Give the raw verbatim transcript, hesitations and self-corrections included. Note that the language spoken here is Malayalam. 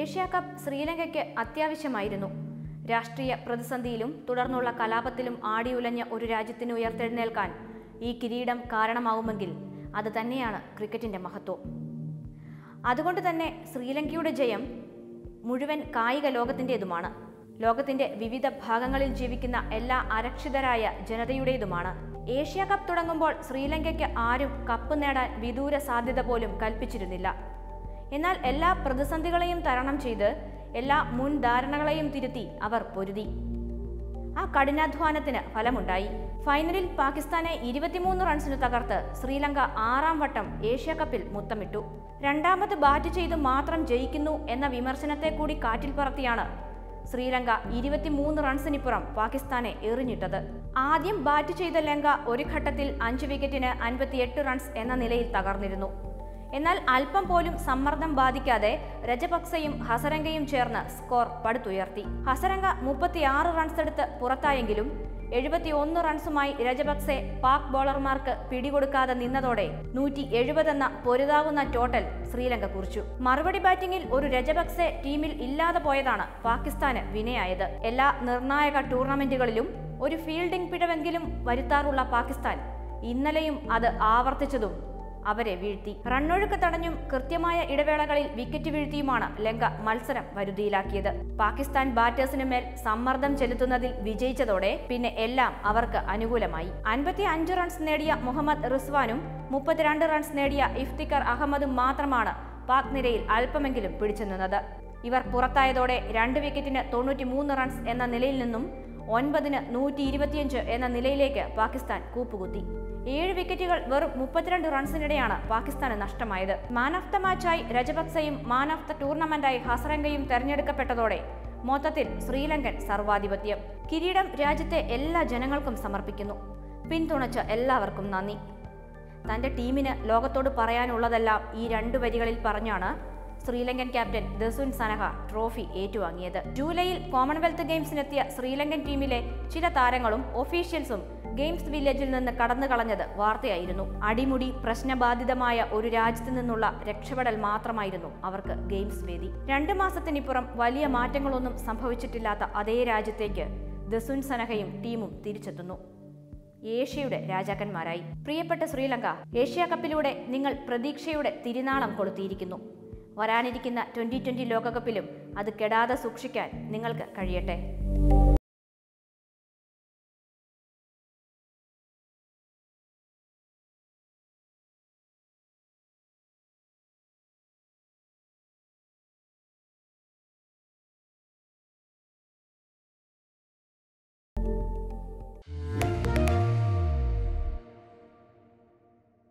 ഏഷ്യാ കപ്പ് ശ്രീലങ്കയ്ക്ക് അത്യാവശ്യമായിരുന്നു. രാഷ്ട്രീയ പ്രതിസന്ധിയിലും തുടർന്നുള്ള കലാപത്തിലും ആടിയുലഞ്ഞ ഒരു രാജ്യത്തിന് ഉയർത്തെഴുന്നേൽക്കാൻ ഈ കിരീടം കാരണമാവുമെങ്കിൽ അത് തന്നെയാണ് ക്രിക്കറ്റിന്റെ മഹത്വം. അതുകൊണ്ട് തന്നെ ശ്രീലങ്കയുടെ ജയം മുഴുവൻ കായിക ലോകത്തിൻ്റെതുമാണ്. ലോകത്തിന്റെ വിവിധ ഭാഗങ്ങളിൽ ജീവിക്കുന്ന എല്ലാ അരക്ഷിതരായ ജനതയുടേതുമാണ്. ഏഷ്യാ കപ്പ് തുടങ്ങുമ്പോൾ ശ്രീലങ്കയ്ക്ക് ആരും കപ്പ് നേടാൻ വിദൂര സാധ്യത പോലും കൽപ്പിച്ചിരുന്നില്ല. എന്നാൽ എല്ലാ പ്രതിസന്ധികളെയും തരണം ചെയ്ത് എല്ലാ മുൻധാരണകളെയും തിരുത്തി അവർ പൊരുതി. ആ കഠിനാധ്വാനത്തിന് ഫലമുണ്ടായി. ഫൈനലിൽ പാകിസ്ഥാനെ ഇരുപത്തിമൂന്ന് റൺസിന് തകർത്ത് ശ്രീലങ്ക ആറാം വട്ടം ഏഷ്യാ കപ്പിൽ മുത്തമിട്ടു. രണ്ടാമത് ബാറ്റ് ചെയ്ത് മാത്രം ജയിക്കുന്നു എന്ന വിമർശനത്തെ കൂടി കാറ്റിൽ പറത്തിയാണ് ശ്രീലങ്ക ഇരുപത്തിമൂന്ന് റൺസിനിപ്പുറം പാകിസ്ഥാനെ എറിഞ്ഞിട്ടത്. ആദ്യം ബാറ്റ് ചെയ്ത ലങ്ക ഒരു ഘട്ടത്തിൽ അഞ്ച് വിക്കറ്റിന് അൻപത്തിയെട്ട് റൺസ് എന്ന നിലയിൽ തകർന്നിരുന്നു. എന്നാൽ അല്പം പോലും സമ്മർദ്ദം ബാധിക്കാതെ രജപക്സയും ഹസരംഗയും ചേർന്ന് സ്കോർ പടുത്തുയർത്തി. ഹസരംഗ മുപ്പത്തിയാറ് റൺസ് എടുത്ത് പുറത്തായെങ്കിലും എഴുപത്തി ഒന്ന് റൺസുമായി രജപക്സെ പാക് ബോളർമാർക്ക് പിടികൊടുക്കാതെ നിന്നതോടെ നൂറ്റി എഴുപത് എന്ന പൊരുതാവുന്ന ടോട്ടൽ ശ്രീലങ്ക കുറിച്ചു. മറുപടി ബാറ്റിംഗിൽ ഒരു രജപക്സെ ടീമിൽ ഇല്ലാതെ പോയതാണ് പാകിസ്ഥാന് വിനയായത്. എല്ലാ നിർണായക ടൂർണമെന്റുകളിലും ഒരു ഫീൽഡിംഗ് പിഴവെങ്കിലും വരുത്താറുള്ള പാകിസ്ഥാൻ ഇന്നലെയും അത് ആവർത്തിച്ചതും അവരെ വീഴ്ത്തി. റണ്ണൊഴുക്ക് തടഞ്ഞും കൃത്യമായ ഇടവേളകളിൽ വിക്കറ്റ് വീഴ്ത്തിയുമാണ് ലങ്ക മത്സരം വരുതിയിലാക്കിയത്. പാകിസ്ഥാൻ ബാറ്റേഴ്സിന് മേൽ സമ്മർദ്ദം ചെലുത്തുന്നതിൽ വിജയിച്ചതോടെ പിന്നെ എല്ലാം അവർക്ക് അനുകൂലമായി. അൻപത്തി അഞ്ച് റൺസ് നേടിയ മുഹമ്മദ് റിസ്വാനും മുപ്പത്തിരണ്ട് റൺസ് നേടിയ ഇഫ്തിഖർ അഹമ്മദും മാത്രമാണ് പാക് നിരയിൽ അല്പമെങ്കിലും പിടിച്ചു നിന്നത്. ഇവർ പുറത്തായതോടെ രണ്ട് വിക്കറ്റിന് തൊണ്ണൂറ്റി മൂന്ന് റൺസ് എന്ന നിലയിൽ നിന്നും ഒൻപതിന് നൂറ്റി ഇരുപത്തിയഞ്ച് എന്ന നിലയിലേക്ക് പാകിസ്ഥാൻ കൂപ്പുകുത്തി. ഏഴ് വിക്കറ്റുകൾ വെറും മുപ്പത്തിരണ്ട് റൺസിനിടെയാണ് പാകിസ്ഥാന് നഷ്ടമായത്. മാൻ ഓഫ് ദ മാച്ചായി രജപക്സയും മാൻ ഓഫ് ദ ടൂർണമെന്റായി ഹസരംഗയും തെരഞ്ഞെടുക്കപ്പെട്ടതോടെ മൊത്തത്തിൽ ശ്രീലങ്കൻ സർവാധിപത്യം. കിരീടം രാജ്യത്തെ എല്ലാ ജനങ്ങൾക്കും സമർപ്പിക്കുന്നു. പിന്തുണച്ച എല്ലാവർക്കും നന്ദി. തന്റെ ടീമിന് ലോകത്തോട് പറയാനുള്ളതെല്ലാം ഈ രണ്ടു വരികളിൽ പറഞ്ഞാണ് ശ്രീലങ്കൻ ക്യാപ്റ്റൻ ദസുൻ സനഹ ട്രോഫി ഏറ്റുവാങ്ങിയത്. ജൂലൈയിൽ കോമൺവെൽത്ത് ഗെയിംസിനെത്തിയ ശ്രീലങ്കൻ ടീമിലെ ചില താരങ്ങളും ഒഫീഷ്യൽസും ഗെയിംസ് വില്ലേജിൽ നിന്ന് കടന്നു കളഞ്ഞത് വാർത്തയായിരുന്നു. അടിമുടി പ്രശ്നബാധിതമായ ഒരു രാജ്യത്തു നിന്നുള്ള രക്ഷപ്പെടൽ മാത്രമായിരുന്നു അവർക്ക് ഗെയിംസ് വേദി. രണ്ടു മാസത്തിനിപ്പുറം വലിയ മാറ്റങ്ങളൊന്നും സംഭവിച്ചിട്ടില്ലാത്ത അതേ രാജ്യത്തേക്ക് ദസുൻ സനഹയും ടീമും തിരിച്ചെത്തുന്നു. ഏഷ്യയുടെ രാജാക്കന്മാരായി. പ്രിയപ്പെട്ട ശ്രീലങ്ക, ഏഷ്യാ കപ്പിലൂടെ നിങ്ങൾ പ്രതീക്ഷയുടെ തിരുനാളം കൊളുത്തിയിരിക്കുന്നു. വരാനിരിക്കുന്ന ട്വന്റി ട്വന്റി ലോകകപ്പിലും അത് കെടാതെ സൂക്ഷിക്കാൻ നിങ്ങൾക്ക് കഴിയട്ടെ.